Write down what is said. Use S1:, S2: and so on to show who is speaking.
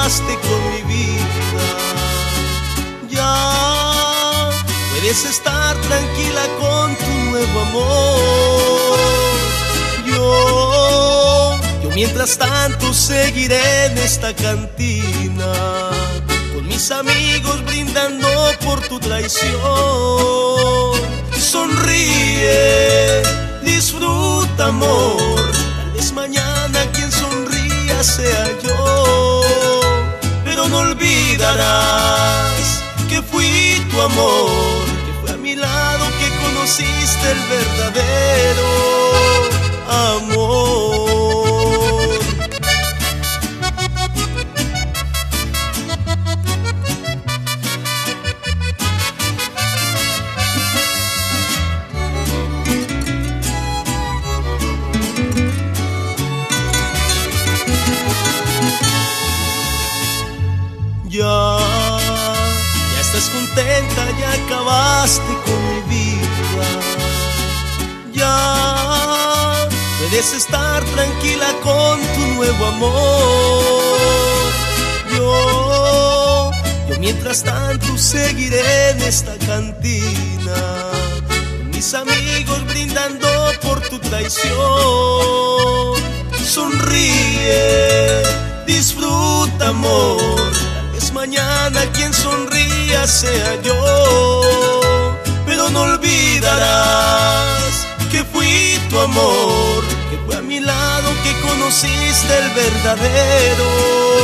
S1: acabaste con mi vida. Ya puedes estar tranquila con tu nuevo amor. Yo mientras tanto seguiré en esta cantina, con mis amigos brindando por tu traición. Sonríe, disfruta amor, tal vez mañana quien sonría sea yo. Pero no olvidarás que fui tu amor, que fue a mi lado que conociste el verdadero amor. Ya estás contenta, ya acabaste con mi vida. Ya puedes estar tranquila con tu nuevo amor. Yo mientras tanto seguiré en esta cantina, con mis amigos brindando por tu traición. Sonríe, disfruta amor, mañana quien sonría sea yo. Pero no olvidarás que fui tu amor, que fue a mi lado que conociste el verdadero